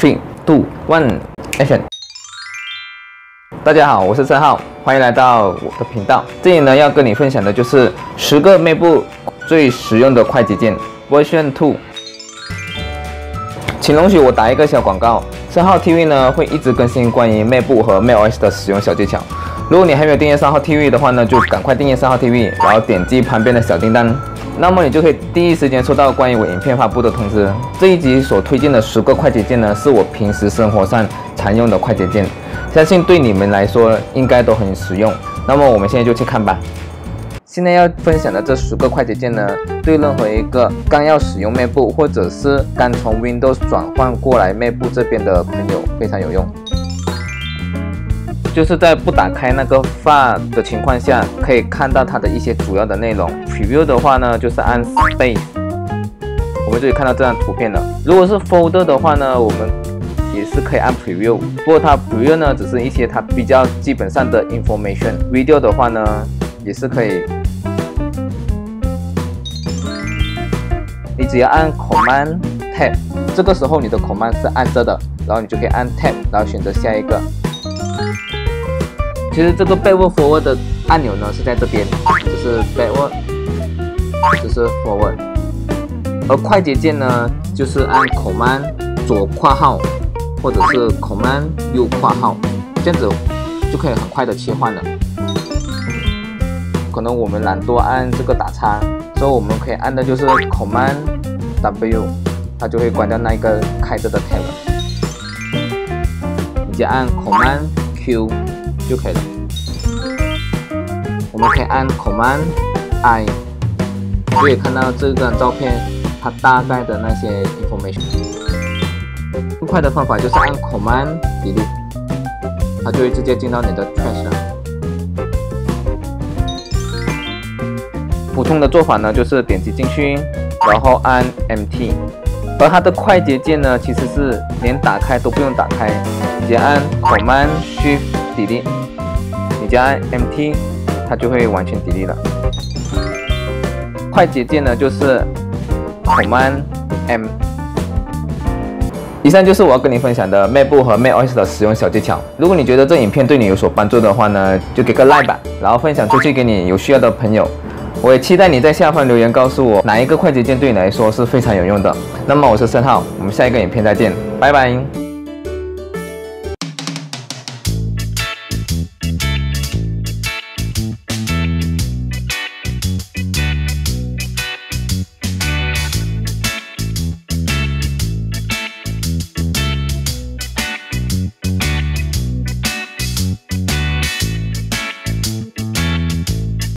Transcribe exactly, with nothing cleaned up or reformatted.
three, two, one, action！ 大家好，我是申浩，欢迎来到我的频道。这里呢，要跟你分享的就是十个 MacBook 最实用的快捷键 Version 二。请容许我打一个小广告，申浩 T V 呢会一直更新关于 MacBook 和 macOS 的使用小技巧。如果你还没有订阅申浩 T V 的话呢，就赶快订阅申浩 T V， 然后点击旁边的小叮当。 那么你就可以第一时间收到关于我影片发布的通知。这一集所推荐的十个快捷键呢，是我平时生活上常用的快捷键，相信对你们来说应该都很实用。那么我们现在就去看吧。现在要分享的这十个快捷键呢，对任何一个刚要使用 MacBook 或者是刚从 Windows 转换过来 MacBook 这边的朋友非常有用。 就是在不打开那个 File 的情况下，可以看到它的一些主要的内容。Preview 的话呢，就是按 Space， 我们就可以看到这张图片了。如果是 Folder 的话呢，我们也是可以按 Preview， 不过它 Preview 呢，只是一些它比较基本上的 Information。Video 的话呢，也是可以，你只要按 Command Tab， 这个时候你的 Command 是按着的，然后你就可以按 Tab， 然后选择下一个。 其实这个 backward forward 的按钮呢是在这边，这是 backward， 这是 forward， 而快捷键呢就是按 command 左括号或者是 command 右括号，这样子就可以很快的切换了。可能我们懒惰按这个打叉，所以我们可以按的就是 command W， 它就会关掉那一个开着的 tab 了。你就按 command Q。 就可以了。我们可以按 Command I， 就可以看到这张照片它大概的那些 information。更快的方法就是按 Command Delete， 它就会直接进到你的 Trash 了。普通的做法呢，就是点击进去，然后按 Empty。而它的快捷键呢，其实是连打开都不用打开，直接按 Command Shift Delete。 你加按 Empty， 它就会完全 delete 了。快捷键呢就是 Command M。以上就是我要跟你分享的 MacBook 和 macOS 的使用小技巧。如果你觉得这影片对你有所帮助的话呢，就给个 like 吧，然后分享出去给你有需要的朋友。我也期待你在下方留言告诉我哪一个快捷键对你来说是非常有用的。那么我是申浩，我们下一个影片再见，拜拜。